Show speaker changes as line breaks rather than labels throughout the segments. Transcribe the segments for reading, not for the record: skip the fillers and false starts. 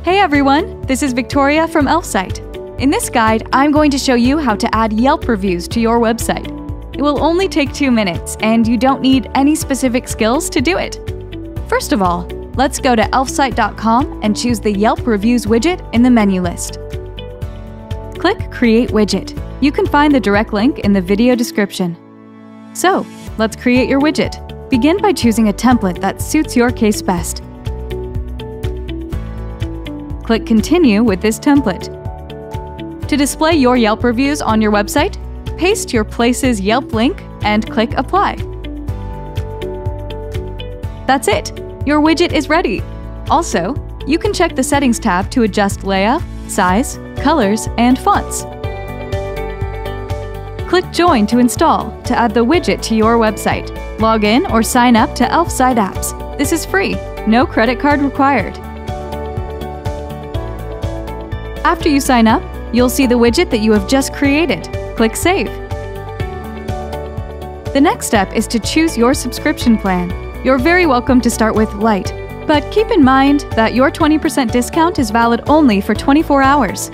Hey everyone, this is Victoria from Elfsight. In this guide, I'm going to show you how to add Yelp reviews to your website. It will only take 2 minutes, and you don't need any specific skills to do it. First of all, let's go to elfsight.com and choose the Yelp Reviews widget in the menu list. Click Create Widget. You can find the direct link in the video description. So, let's create your widget. Begin by choosing a template that suits your case best. Click Continue with this template. To display your Yelp reviews on your website, paste your place's Yelp link and click Apply. That's it! Your widget is ready! Also, you can check the Settings tab to adjust layout, size, colors, and fonts. Click Join to install to add the widget to your website. Log in or sign up to Elfsight apps. This is free, no credit card required. After you sign up, you'll see the widget that you have just created. Click Save. The next step is to choose your subscription plan. You're very welcome to start with Lite, but keep in mind that your 20% discount is valid only for 24 hours.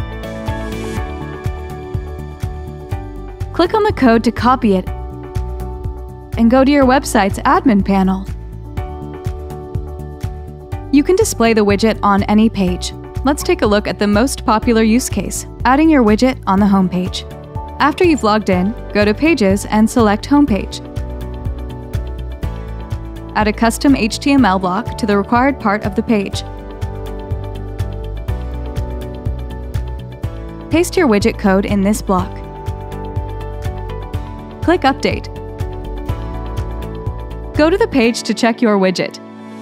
Click on the code to copy it and go to your website's admin panel. You can display the widget on any page. Let's take a look at the most popular use case, adding your widget on the home page. After you've logged in, go to Pages and select Homepage. Add a custom HTML block to the required part of the page. Paste your widget code in this block. Click Update. Go to the page to check your widget.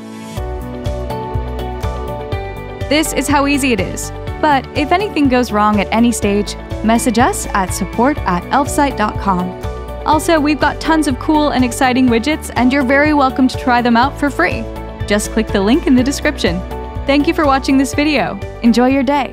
This is how easy it is. But if anything goes wrong at any stage, message us at support@elfsight.com. Also, we've got tons of cool and exciting widgets, and you're very welcome to try them out for free. Just click the link in the description. Thank you for watching this video. Enjoy your day.